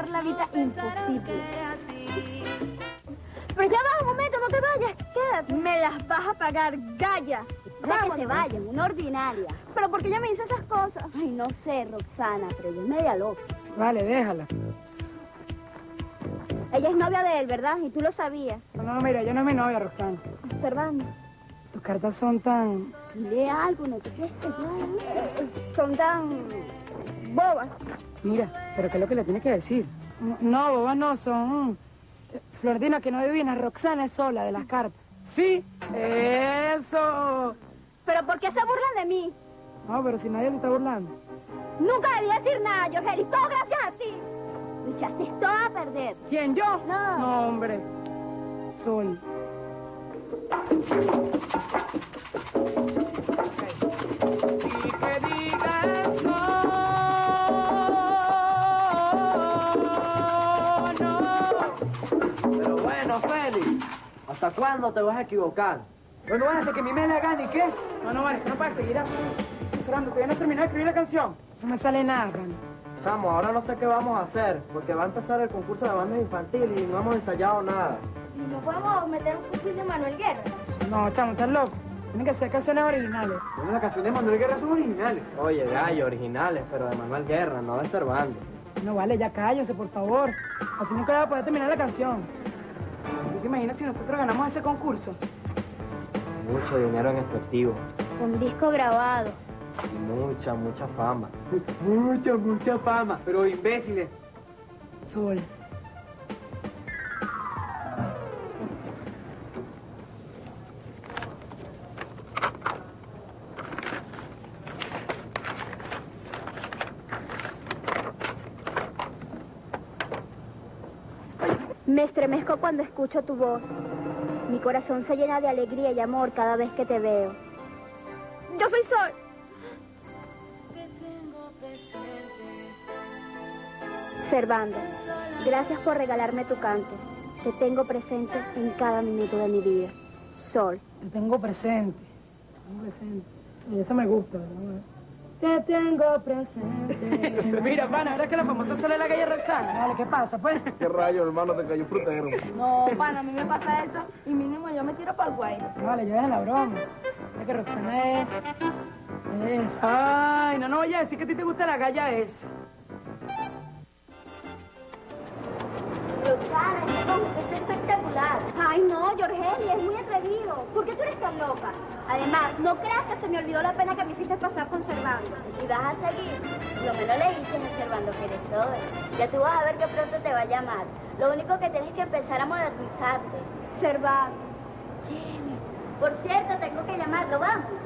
hacer la vida imposible. Pero ya va, un momento, no te vayas, quédate. Me las vas a pagar, Gaya. Vamos, que se vayan, una ordinaria. ¿Pero por qué ella me dice esas cosas? Ay, no sé, Roxana, pero ella es media loca. Vale, déjala. Ella es novia de él, ¿verdad? Y tú lo sabías. No, mira, yo no es mi novia, Roxana. Servando. Tus cartas son tan... Lee algo, no te quedes son tan... bobas. Mira, pero ¿qué es lo que le tienes que decir? No, bobas no, son... Flordina, que no adivinas, Roxana es sola de las cartas. Sí, eso. ¿Pero por qué se burlan de mí? No, pero si nadie se está burlando. Nunca debí decir nada, Yorgeli, todo gracias a ti. Lo echaste todo a perder. ¿Quién, yo? No. No, hombre. Sol. Y que digas no, no. Pero bueno, Félix, ¿hasta cuándo te vas a equivocar? Bueno, hasta que mi me la gane, ¿y qué? No, vale, no puedes seguir así. Sorando, todavía no terminé de escribir la canción. No me sale nada, Rani. Chamo, ahora no sé qué vamos a hacer, porque va a empezar el concurso de bandas infantiles y no hemos ensayado nada. ¿No podemos meter un fusil de Manuel Guerra? No, chamo, estás loco. Tienen que ser canciones originales. Bueno, las canciones de Manuel Guerra son originales. Oye, gallo, originales, pero de Manuel Guerra, no de Servando. No, vale, ya cállense, por favor. Así nunca voy a poder terminar la canción. ¿Tú te imaginas si nosotros ganamos ese concurso? Mucho dinero en efectivo. Un disco grabado. Y mucha fama. Mucha fama. Pero imbéciles. Sol. Me estremezco cuando escucho tu voz. Mi corazón se llena de alegría y amor cada vez que te veo. Yo soy Sol. Servando, gracias por regalarme tu canto. Te tengo presente en cada minuto de mi vida. Sol. Te tengo presente. Y eso me gusta, ¿verdad? Te tengo presente. Mira, pana, ¿verdad que la famosa Sol es la calle Roxana? Vale, ¿qué pasa, pues? ¿Qué rayo, hermano? Te cayó frutero. No, pana, a mí me pasa eso y mínimo yo me tiro para el guay. Vale, ya deja la broma. Es que Roxana es... Ay, no voy a decir que a ti te gusta la galla esa. Roxana, es espectacular. Ay, no, Yorgeli, es muy atrevido. ¿Por qué tú eres tan loca? Además, no creas que se me olvidó la pena que me hiciste pasar con Servando. Y vas a seguir. Lo menos le dices a Servando que eres joven. Ya tú vas a ver que pronto te va a llamar. Lo único que tienes que empezar a modernizarte. Servando. Jimmy. Por cierto, tengo que llamarlo, vamos.